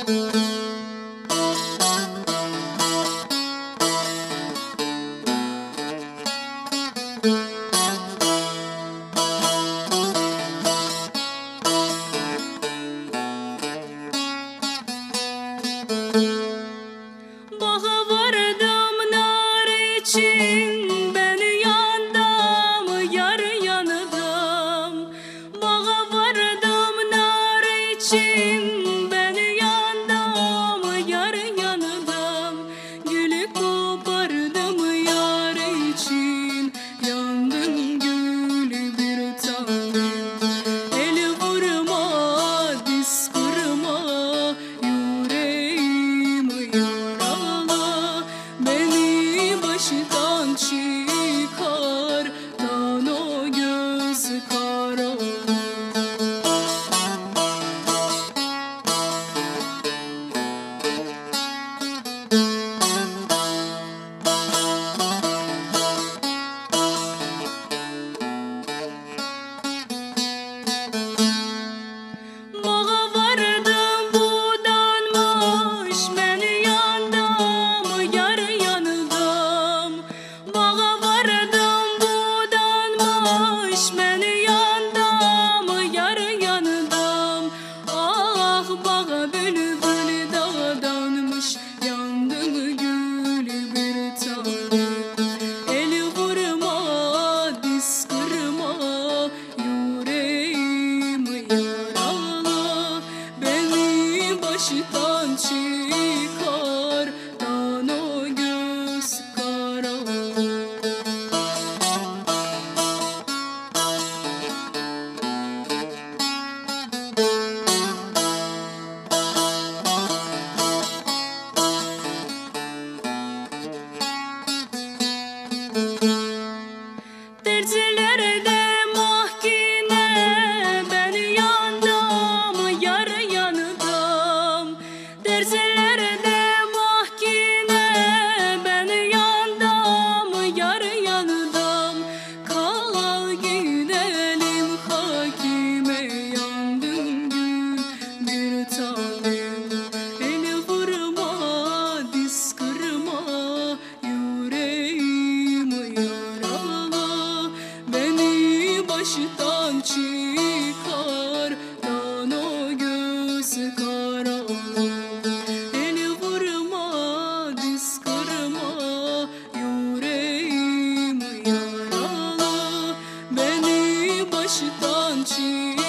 Bağa vardım nar için, beni yandım, yar yanıdım. Bağa vardım nar için, beni yandım, yar yanıdım. Gülü kopardım yar için, yandım gülü bir tanem. El vurma, diz kırma, yüreğimi yarala. Beni baştan çıkar, dan o göz kara. Bağa vardım budanmış, beni yandım, yar yanıdım. Bağa vardım budanmış, beni yandım, yar yanıdım. Ah bağa bülbül dağdanmış, yandım gül bir tanem. El vurma, diz kırma, yüreğimi yarala. Beni baştan çıkar, dan o göz kara. Tercilerde mahkine, beni yandım, yar yanıdım. Tercilerde mahkine, beni yandım, yar yanıdım. Kal gidelim hakime, yandım gül bir tanem. El vurma, diz kırma, yüreğimi yarala. Beni baştan çıkar, dan o göz kara. El vurma, diz kırma, yüreğimi yarala. Beni baştan çıkar.